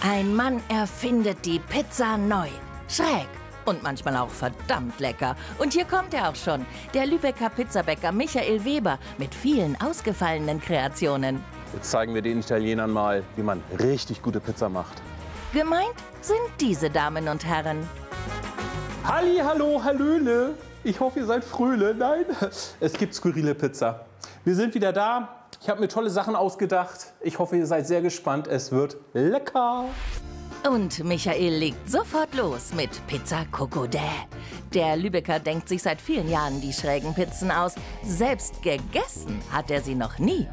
Ein Mann erfindet die Pizza neu. Schräg und manchmal auch verdammt lecker. Und hier kommt er auch schon, der Lübecker Pizzabäcker Michael Weber mit vielen ausgefallenen Kreationen. Jetzt zeigen wir den Italienern mal, wie man richtig gute Pizza macht. Gemeint sind diese Damen und Herren. Halli, hallo, hallöle. Ich hoffe, ihr seid fröhle. Nein, es gibt skurrile Pizza. Wir sind wieder da. Ich habe mir tolle Sachen ausgedacht. Ich hoffe, ihr seid sehr gespannt. Es wird lecker. Und Michael legt sofort los mit Pizza Cocodè. Der Lübecker denkt sich seit vielen Jahren die schrägen Pizzen aus. Selbst gegessen hat er sie noch nie.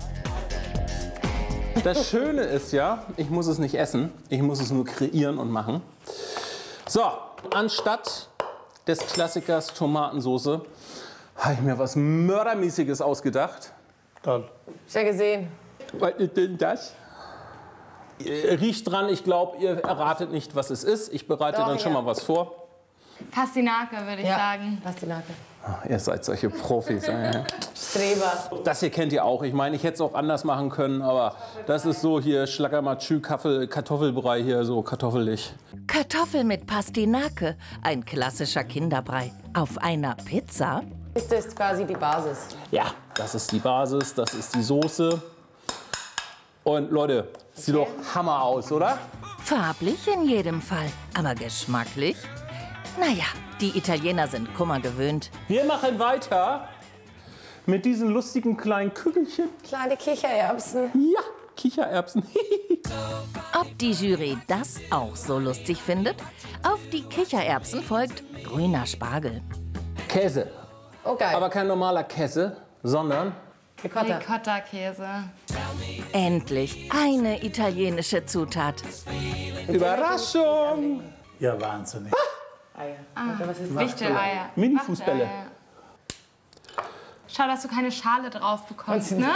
Das Schöne ist ja, ich muss es nicht essen. Ich muss es nur kreieren und machen. So, anstatt des Klassikers Tomatensoße habe ich mir was Mördermäßiges ausgedacht. Toll. Schon gesehen. Was ist denn das? Riecht dran, ich glaube, ihr erratet nicht, was es ist. Ich bereite dann schon mal was vor. Pastinake, würde ich sagen. Pastinake. Ach, ihr seid solche Profis. Streber. Das hier kennt ihr auch. Ich meine, ich hätte es auch anders machen können, aber das ist so hier Schlagermatschü, Kartoffelbrei hier, so kartoffelig. Kartoffel mit Pastinake, ein klassischer Kinderbrei. Auf einer Pizza? Ist das quasi die Basis? Ja, das ist die Basis, das ist die Soße. Und Leute, sieht doch Hammer aus, oder? Farblich in jedem Fall, aber geschmacklich? Naja, die Italiener sind Kummer gewöhnt. Wir machen weiter mit diesen lustigen kleinen Kügelchen. Kleine Kichererbsen. Ja, Kichererbsen. Ob die Jury das auch so lustig findet? Auf die Kichererbsen folgt grüner Spargel. Käse. Oh, geil. Aber kein normaler Käse, sondern Ricotta. Ricotta-Käse. Endlich eine italienische Zutat. Überraschung. Ja, wahnsinnig. Eier. Was ist das? Wichteleier. Mini-Fußbälle. Wachteleier. Schau, dass du keine Schale drauf bekommst, ne?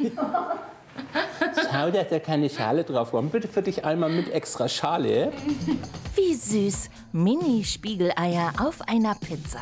Schau, dass da keine Schale drauf kommt. Bitte für dich einmal mit extra Schale. Wie süß, Mini-Spiegeleier auf einer Pizza.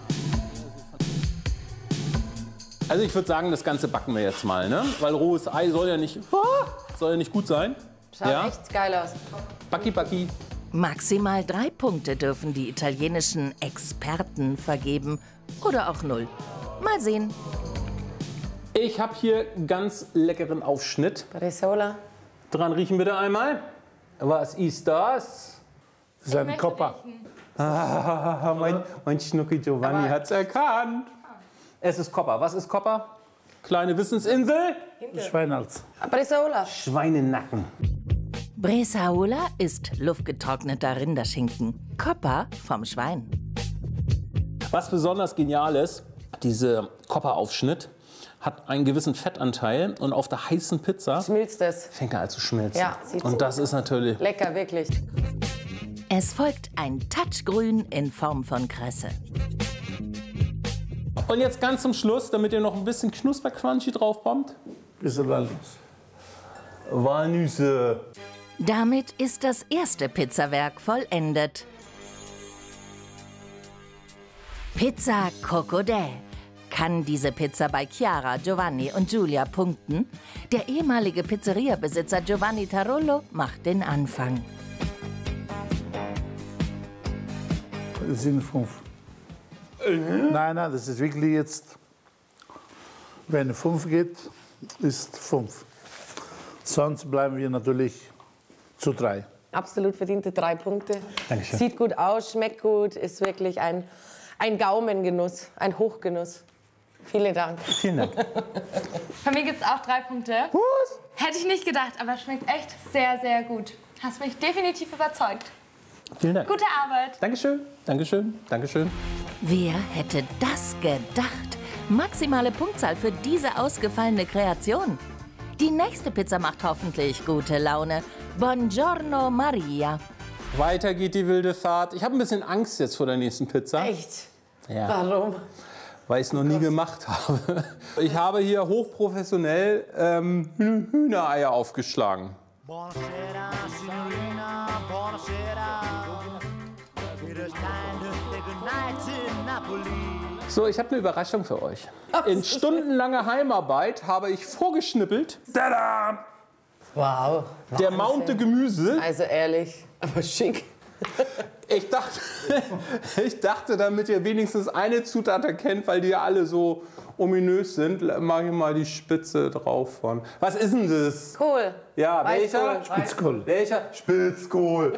Also ich würde sagen, das Ganze backen wir jetzt mal, ne? Weil rohes Ei soll ja nicht gut sein. Schaut echt geil aus. Backi, backi. Maximal 3 Punkte dürfen die italienischen Experten vergeben. Oder auch 0. Mal sehen. Ich habe hier einen ganz leckeren Aufschnitt. Bresaola. Dran riechen bitte einmal. Was ist das? Das ist ein Kopper. Ah, mein Schnucki Giovanni hat's erkannt. Es ist Kopper. Was ist Kopper? Kleine Wissensinsel? Schweinhals. Bresaola. Schweinenacken. Bresaola ist luftgetrockneter Rinderschinken. Kopper vom Schwein. Was besonders genial ist, dieser Kopperaufschnitt hat einen gewissen Fettanteil und auf der heißen Pizza Schmilzt es. fängt er an zu schmelzen. Ja, sieht und das ist natürlich... Lecker, wirklich. Es folgt ein Touchgrün in Form von Kresse. Und jetzt ganz zum Schluss, damit ihr noch ein bisschen Knusper-Crunchy draufbombt. Bisschen Walnuss. Walnüsse. Damit ist das erste Pizzawerk vollendet. Pizza Cocodè. Kann diese Pizza bei Chiara, Giovanni und Giulia punkten? Der ehemalige Pizzeria-Besitzer Giovanni Tarullo macht den Anfang. Das sind 5. Nein, das ist wirklich jetzt, wenn 5 geht, ist 5. Sonst bleiben wir natürlich zu 3. Absolut verdiente 3 Punkte. Dankeschön. Sieht gut aus, schmeckt gut, ist wirklich ein Gaumengenuss, ein Hochgenuss. Vielen Dank. Vielen Dank. Von mir gibt es auch 3 Punkte. Was? Hätte ich nicht gedacht, aber schmeckt echt sehr, sehr gut. Hast mich definitiv überzeugt. Vielen Dank. Gute Arbeit. Dankeschön, Dankeschön, Dankeschön. Wer hätte das gedacht? Maximale Punktzahl für diese ausgefallene Kreation. Die nächste Pizza macht hoffentlich gute Laune. Buongiorno Maria. Weiter geht die wilde Fahrt. Ich habe ein bisschen Angst jetzt vor der nächsten Pizza. Echt? Ja. Warum? Weil ich es noch nie gemacht habe. Ich habe hier hochprofessionell Hühnereier aufgeschlagen. Buonasera, signorina, buonasera. It is time to say goodnight to Napoli. So, ich habe eine Überraschung für euch. In stundenlanger Heimarbeit habe ich vorgeschnippelt. Tada! Wow. Der Mount de Gemüse. Also ehrlich, aber schick. Ich dachte, damit ihr wenigstens eine Zutat erkennt, weil die ja alle so ominös sind, mache ich mal die Spitze drauf von. Was ist denn das? Kohl. Ja, welcher? Spitzkohl. Welcher? Spitzkohl.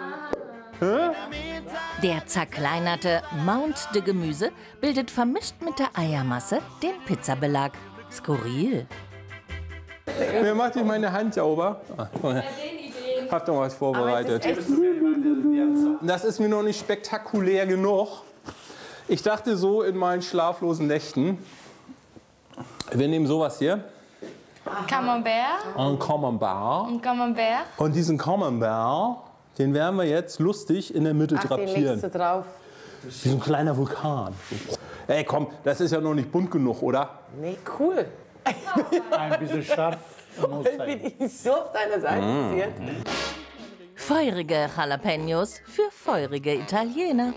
Der zerkleinerte Mount de Gemüse bildet vermischt mit der Eiermasse den Pizzabelag. Skurril. Wer macht hier meine Hand sauber? Habt ihr was vorbereitet? Das ist mir noch nicht spektakulär genug. Ich dachte so in meinen schlaflosen Nächten, wir nehmen sowas hier. Camembert. Ein Camembert. Ein Camembert. Und diesen Camembert, den werden wir jetzt lustig in der Mitte Ach, den legst drapieren. du drauf. Wie so ein kleiner Vulkan. Ey, komm, das ist ja noch nicht bunt genug, oder? Nee, cool. Ein bisschen scharf muss Ich sein. bin so auf deiner Seite jetzt. Feurige Jalapenos für feurige Italiener.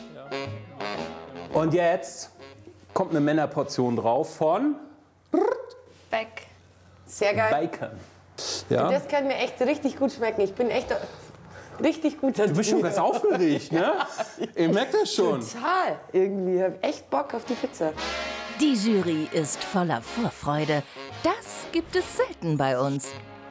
Und jetzt kommt eine Männerportion drauf von Beck. Sehr geil. Bacon. Ja. Das kann mir echt richtig gut schmecken. Ich bin echt richtig gut da Du bist schon ganz aufgeregt, ne? Ihr merkt das schon. Total. Irgendwie. Ich hab echt Bock auf die Pizza. Die Jury ist voller Vorfreude. Das gibt es selten bei uns.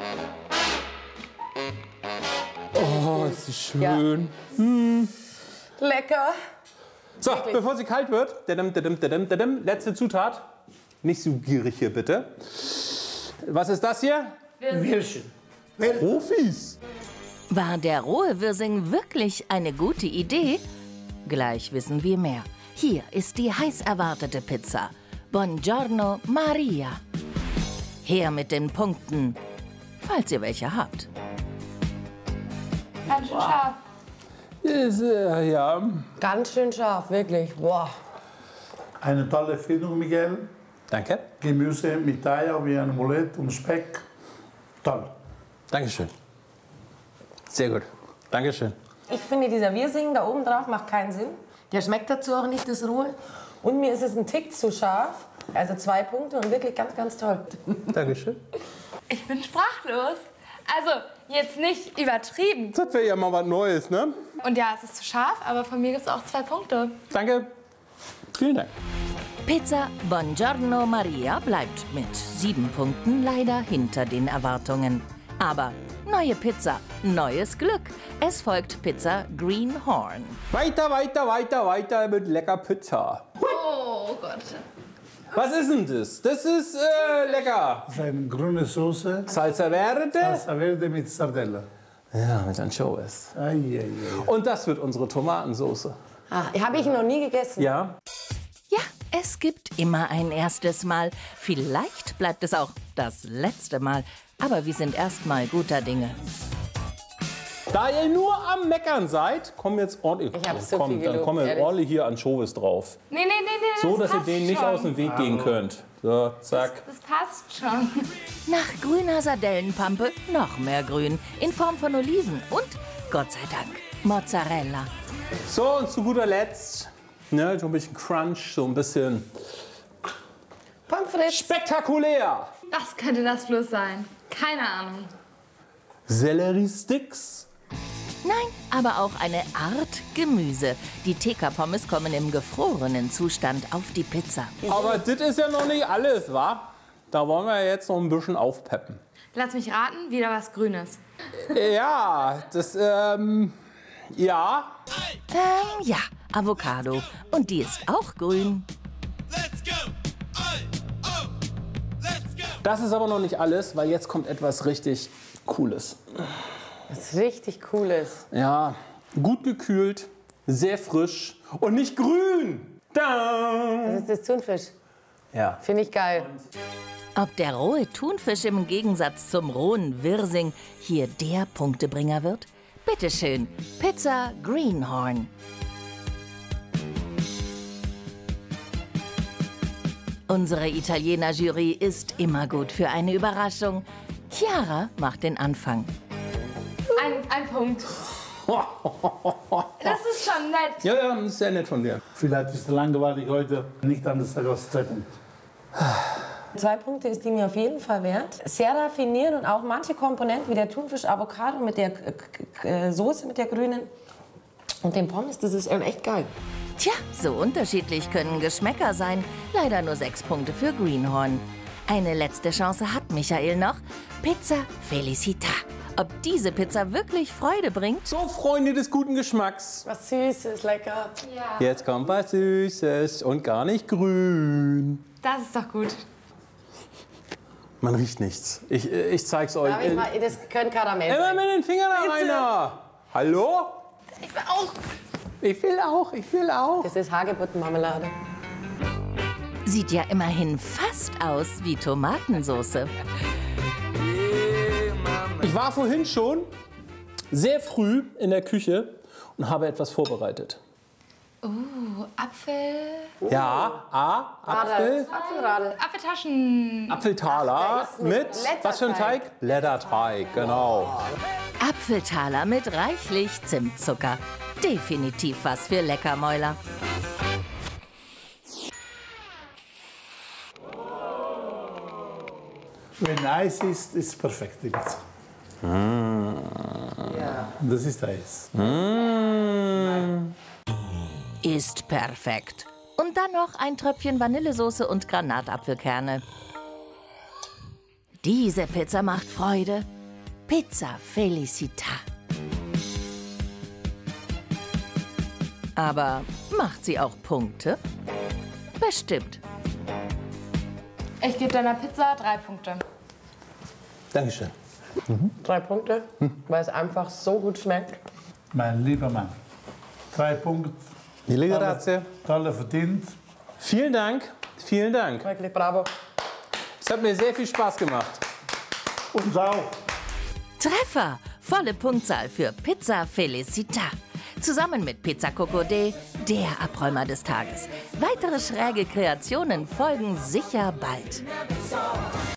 Oh, ist sie schön. Lecker. So, bevor sie kalt wird, letzte Zutat. Nicht so gierig hier, bitte. Was ist das hier? Würstchen. Profis. War der rohe Wirsing wirklich eine gute Idee? Gleich wissen wir mehr. Hier ist die heiß erwartete Pizza. Buongiorno Maria. Her mit den Punkten, falls ihr welche habt. Ganz schön scharf. Ist, ja. Ganz schön scharf, wirklich. Boah. Eine tolle Erfindung, Miguel. Danke. Gemüse mit Eier wie ein Omelette und Speck. Toll. Dankeschön. Sehr gut. Dankeschön. Ich finde, dieser Wirsing da oben drauf macht keinen Sinn. Der schmeckt dazu auch nicht, das Rohe. Und mir ist es ein Tick zu scharf. Also 2 Punkte und wirklich ganz, ganz toll. Dankeschön. Ich bin sprachlos. Also, jetzt nicht übertrieben. Das wäre ja mal was Neues, ne? Und ja, es ist zu scharf, aber von mir gibt es auch 2 Punkte. Danke. Vielen Dank. Pizza Buongiorno Maria bleibt mit 7 Punkten leider hinter den Erwartungen. Aber neue Pizza, neues Glück. Es folgt Pizza Greenhorn. Weiter mit lecker Pizza. Oh Gott. Was ist denn das? Das ist lecker. Das ist eine grüne Soße. Salsa Verde. Salsa Verde mit Sardella. Ja, mit Anchovies. Ai, ai, ai. Und das wird unsere Tomatensoße. Ah, habe ich noch nie gegessen. Ja. Ja, es gibt immer ein erstes Mal. Vielleicht bleibt es auch das letzte Mal. Aber wir sind erstmal guter Dinge. Da ihr nur am Meckern seid, kommen jetzt ordentlich. Ich hab so Komm, viel dann gelobt, kommen ehrlich. ordentlich hier Anchovies drauf. Nee, So, dass ihr passt denen nicht schon. aus dem Weg gehen könnt. So, zack. Das passt schon. Nach grüner Sardellenpampe noch mehr Grün in Form von Oliven und, Gott sei Dank, Mozzarella. So, und zu guter Letzt, ne, so ein bisschen Crunch, so ein bisschen Pommes frites. spektakulär. Was könnte das bloß sein? Keine Ahnung. Selleriesticks. Nein, aber auch eine Art Gemüse. Die TK-Pommes kommen im gefrorenen Zustand auf die Pizza. Aber das ist ja noch nicht alles, wa? Da wollen wir jetzt noch ein bisschen aufpeppen. Lass mich raten, wieder was Grünes. Ja, das, ja. Ja, Avocado. Und die ist auch grün. Das ist aber noch nicht alles, weil jetzt kommt etwas richtig Cooles. Was richtig Cooles. Ja, gut gekühlt, sehr frisch und nicht grün. Da. Das ist das Thunfisch. Ja. Finde ich geil. Ob der rohe Thunfisch im Gegensatz zum rohen Wirsing hier der Punktebringer wird? Bitteschön, Pizza Greenhorn. Unsere Italiener-Jury ist immer gut für eine Überraschung. Chiara macht den Anfang. Ein Punkt. Das ist schon nett. Ja, das ist sehr nett von dir. Vielleicht ist es langweilig heute, nicht anders als Zeitpunkt. 2 Punkte ist die mir auf jeden Fall wert. Sehr raffiniert und auch manche Komponenten wie der Thunfisch, Avocado mit der Soße, mit der grünen und den Pommes, das ist echt geil. Tja, so unterschiedlich können Geschmäcker sein. Leider nur 6 Punkte für Greenhorn. Eine letzte Chance hat Michael noch. Pizza Felicita. Ob diese Pizza wirklich Freude bringt? So, Freunde des guten Geschmacks. Was Süßes, lecker. Ja. Jetzt kommt was Süßes und gar nicht grün. Das ist doch gut. Man riecht nichts. Ich zeig's euch. Darf ich mal, das könnte Karamell Immer sein. mit den Fingern da rein. da. Hallo? Ich will auch. Ich will auch, ich will auch. Das ist Hagebuttenmarmelade. Sieht ja immerhin fast aus wie Tomatensoße. Ich war vorhin schon sehr früh in der Küche und habe etwas vorbereitet. Apfel. Ja, Apfel, Apfelradel. Apfeltaschen. Apfeltaler mit mit, was für ein Blätterteig. Teig? Blätterteig, genau. Apfeltaler mit reichlich Zimtzucker. Definitiv was für Leckermäuler. Wenn Eis ist, ist es perfekt, die Pizza. Ja. Das ist Eis. Ist perfekt. Und dann noch ein Tröpfchen Vanillesoße und Granatapfelkerne. Diese Pizza macht Freude. Pizza Felicita. Aber macht sie auch Punkte? Bestimmt. Ich gebe deiner Pizza 3 Punkte. Dankeschön. 3 Punkte, weil es einfach so gut schmeckt. Mein lieber Mann. 3 Punkte. Mille grazie. Tolle verdient. Vielen Dank, vielen Dank. Wirklich bravo. Es hat mir sehr viel Spaß gemacht. Uns auch. Treffer! Volle Punktzahl für Pizza Felicita. Zusammen mit Pizza Cocodé, der Abräumer des Tages. Weitere schräge Kreationen folgen sicher bald.